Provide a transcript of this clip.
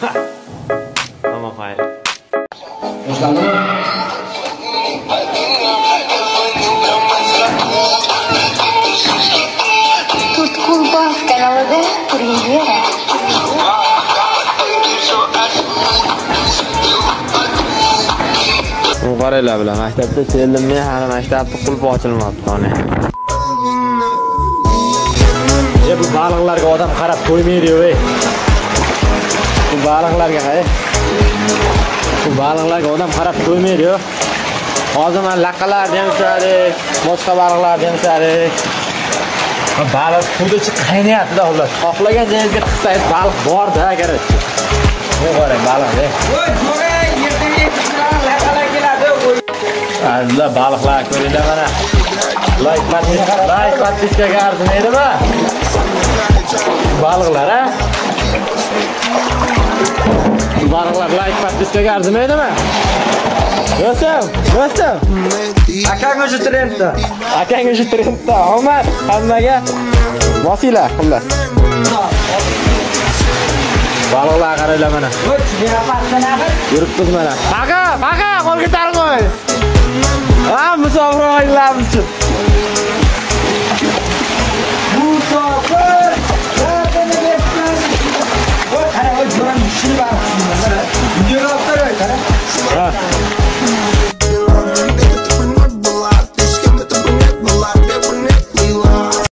Tamam, hayır. Tutqulboz kanalida premyera. Qaranglar bilan maktabda selimni hali maktabni qulfi ochilmabdi qani. Bu baliqlarga odam qarab qo'ymaydi-yu, ey. Bu baliqlarga odam qarab qo'ymaydi-yu. Hozir men laqalarni ham ushladik, boshqa baliqlarni ham ushladik. Baliq suvda qaynayapti-da, xullas. Xohlagan joyingizga tiqsangiz baliq bor-da, qarang. Bu qarang baliq-ey. Voy, jo'ray, yerdan laqalar keladi. Azizlar, baliqlar ko'ringlar mana. Like podpiskaga arzimaydimi? Baliqlar, ha? Baliqlar like podpiskaga arzimaydimi? Do'stim. Akang o'sha trendda. Omad hammaga vasila, xullas. Baliqlar qaranglar mana. Yuribmiz mana. Paqa, qo'lga tar qo'y. Musofir oilalarimiz uchun. Musofir, qani qara, o'z jo'ram tushib bor.